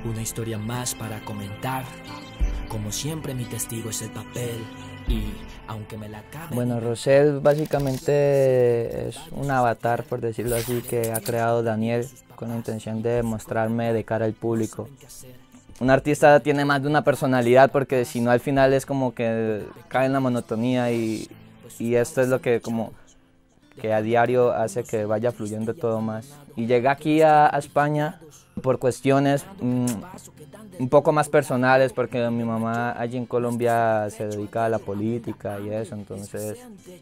Una historia más para comentar. Como siempre mi testigo es el papel y aunque me la acabe... Bueno, Rosell básicamente es un avatar, por decirlo así, que ha creado Daniel con la intención de mostrarme de cara al público. Un artista tiene más de una personalidad porque si no al final es como que cae en la monotonía y esto es lo que como que a diario hace que vaya fluyendo todo más. Y llegué aquí a España por cuestiones un poco más personales porque mi mamá allí en Colombia se dedica a la política y eso, entonces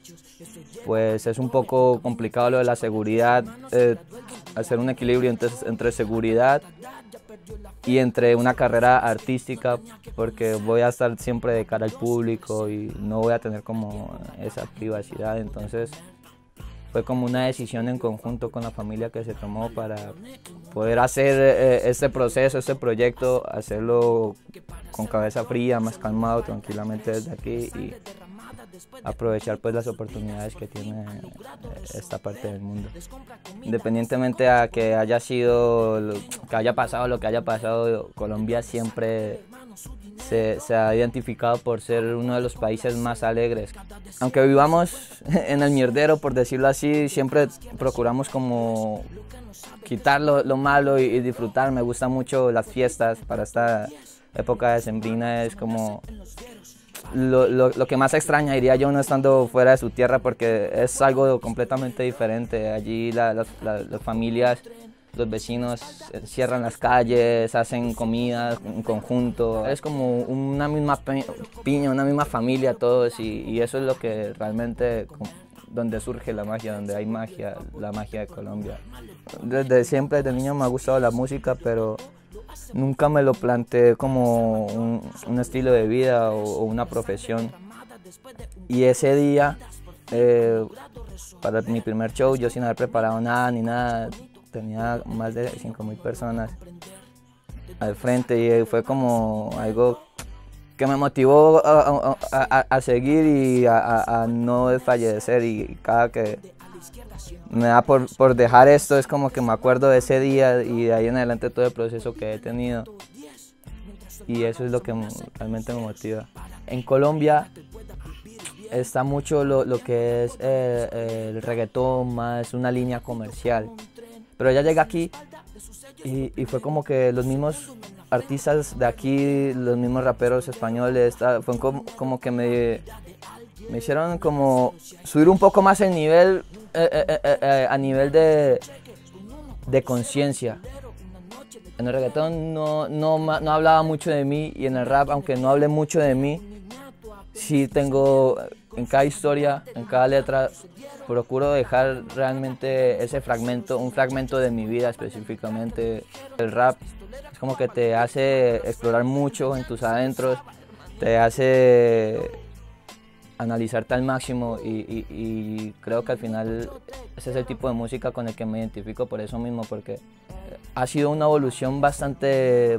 pues es un poco complicado lo de la seguridad, hacer un equilibrio entre seguridad y entre una carrera artística, porque voy a estar siempre de cara al público y no voy a tener como esa privacidad, entonces fue como una decisión en conjunto con la familia que se tomó para poder hacer este proceso, este proyecto, hacerlo con cabeza fría, más calmado, tranquilamente desde aquí y aprovechar pues las oportunidades que tiene esta parte del mundo. Independientemente a que haya sido, que haya pasado lo que haya pasado, Colombia siempre se ha identificado por ser uno de los países más alegres. Aunque vivamos en el mierdero, por decirlo así, siempre procuramos como quitar lo malo y disfrutar. Me gustan mucho las fiestas para esta época decembrina, es como lo que más extraña, diría yo, no estando fuera de su tierra, porque es algo completamente diferente. Allí las familias, los vecinos cierran las calles, hacen comida en conjunto. Es como una misma piña, una misma familia todos y eso es lo que realmente, donde surge la magia, donde hay magia, la magia de Colombia. Desde siempre, desde niño me ha gustado la música, pero nunca me lo planteé como un estilo de vida o una profesión. Y ese día, para mi primer show, yo sin haber preparado nada ni nada, tenía más de 5.000 personas al frente y fue como algo que me motivó a seguir y a no desfallecer, y cada que me da por dejar esto es como que me acuerdo de ese día y de ahí en adelante todo el proceso que he tenido, y eso es lo que realmente me motiva. En Colombia está mucho lo que es el reggaetón, más una línea comercial. Pero ya llegué aquí y fue como que los mismos artistas de aquí, los mismos raperos españoles, fue como que me hicieron como subir un poco más el nivel, a nivel de conciencia. En el reggaetón no hablaba mucho de mí, y en el rap, aunque no hable mucho de mí, sí tengo en cada historia, en cada letra, procuro dejar realmente ese fragmento, un fragmento de mi vida específicamente. El rap es como que te hace explorar mucho en tus adentros, te hace analizarte al máximo y creo que al final ese es el tipo de música con el que me identifico por eso mismo, porque ha sido una evolución bastante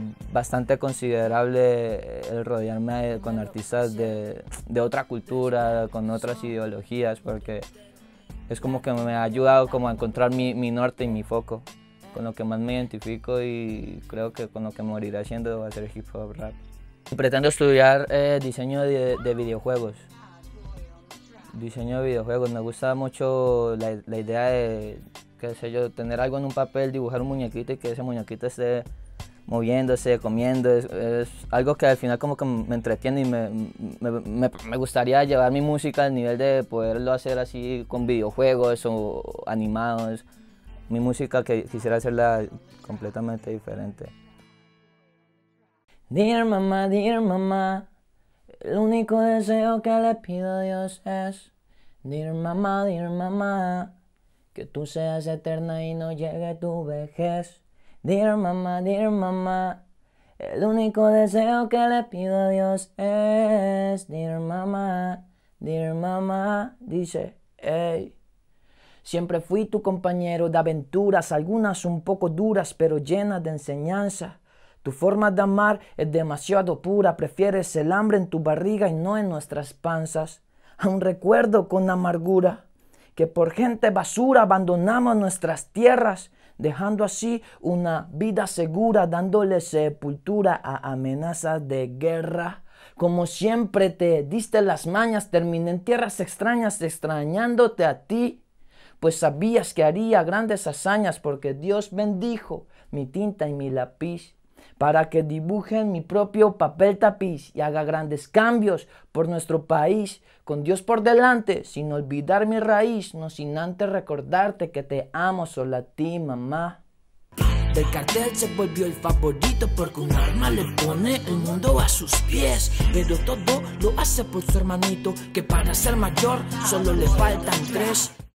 considerable el rodearme con artistas de otra cultura, con otras ideologías, porque es como que me ha ayudado como a encontrar mi norte y mi foco, con lo que más me identifico, y creo que con lo que moriré haciendo va a ser hip hop rap. Pretendo estudiar diseño de videojuegos. Diseño de videojuegos, me gusta mucho la idea de, qué sé yo, tener algo en un papel, dibujar un muñequito y que ese muñequito esté moviéndose, comiendo, es algo que al final como que me entretiene, y me gustaría llevar mi música al nivel de poderlo hacer así con videojuegos o animados. Mi música que quisiera hacerla completamente diferente. Dear mamá, el único deseo que le pido a Dios es, dear mamá, que tú seas eterna y no llegue tu vejez. Dear mamá, el único deseo que le pido a Dios es, dear mamá, dice, hey. Siempre fui tu compañero de aventuras, algunas un poco duras, pero llenas de enseñanza. Tu forma de amar es demasiado pura, prefieres el hambre en tu barriga y no en nuestras panzas. Aún recuerdo con amargura que por gente basura abandonamos nuestras tierras, dejando así una vida segura, dándole sepultura a amenazas de guerra. Como siempre te diste las mañas, terminé en tierras extrañas extrañándote a ti, pues sabías que haría grandes hazañas porque Dios bendijo mi tinta y mi lápiz para que dibuje en mi propio papel tapiz y haga grandes cambios por nuestro país, con Dios por delante, sin olvidar mi raíz, no sin antes recordarte que te amo solo a ti, mamá. Del cartel se volvió el favorito porque un arma le pone el mundo a sus pies. Pero todo lo hace por su hermanito, que para ser mayor solo le faltan 3.